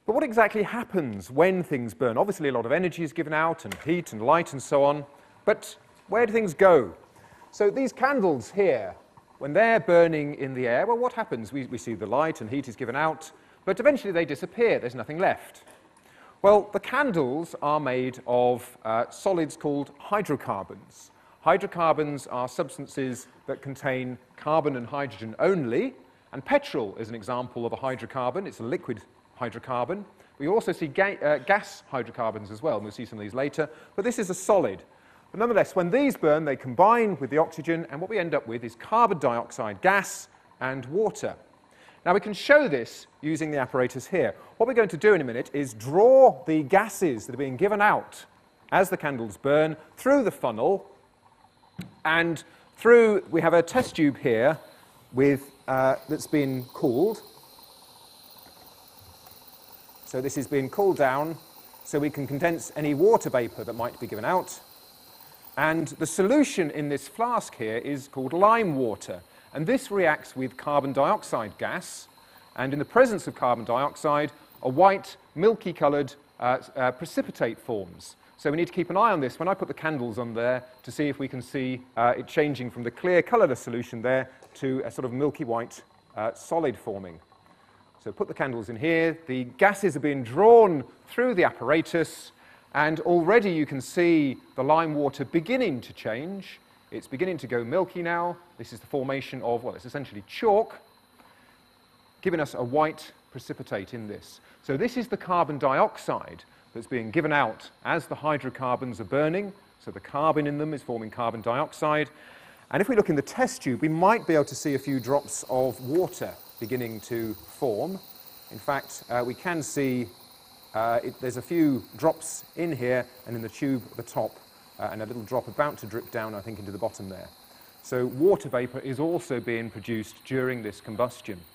But what exactly happens when things burn? Obviously, a lot of energy is given out, and heat and light and so on. But where do things go? So these candles here, when they're burning in the air, well, what happens? We see the light and heat is given out, but eventually they disappear. There's nothing left. Well, the candles are made of solids called hydrocarbons. Hydrocarbons are substances that contain carbon and hydrogen only, and petrol is an example of a hydrocarbon. It's a liquid hydrocarbon. We also see gas hydrocarbons as well, and we'll see some of these later, but this is a solid. But nonetheless, when these burn, they combine with the oxygen, and what we end up with is carbon dioxide gas and water. Now, we can show this using the apparatus here. What we're going to do in a minute is draw the gases that are being given out as the candles burn through the funnel, and we have a test tube here that's been cooled. So this is being cooled down so we can condense any water vapor that might be given out. And the solution in this flask here is called lime water. And this reacts with carbon dioxide gas. And in the presence of carbon dioxide, a white, milky-coloured precipitate forms. So we need to keep an eye on this when I put the candles on there to see if we can see it changing from the clear colourless solution there to a sort of milky white solid forming. So put the candles in here, the gases are being drawn through the apparatus, and already you can see the lime water beginning to change. It's beginning to go milky now. This is the formation of, well, it's essentially chalk, giving us a white precipitate in this. So this is the carbon dioxide that's being given out as the hydrocarbons are burning. So the carbon in them is forming carbon dioxide. And if we look in the test tube, we might be able to see a few drops of water beginning to form. In fact, we can see there's a few drops in here and in the tube at the top, and a little drop about to drip down, I think, into the bottom there. So water vapor is also being produced during this combustion.